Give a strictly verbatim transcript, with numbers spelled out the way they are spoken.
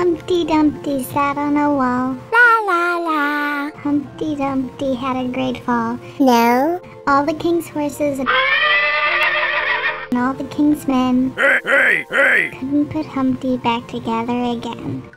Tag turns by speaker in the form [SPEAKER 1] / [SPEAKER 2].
[SPEAKER 1] Humpty Dumpty sat on a wall.
[SPEAKER 2] La la la.
[SPEAKER 1] Humpty Dumpty had a great fall.
[SPEAKER 2] No.
[SPEAKER 1] All the king's horses and all the king's men
[SPEAKER 3] Hey, hey, hey!
[SPEAKER 1] couldn't put Humpty back together again.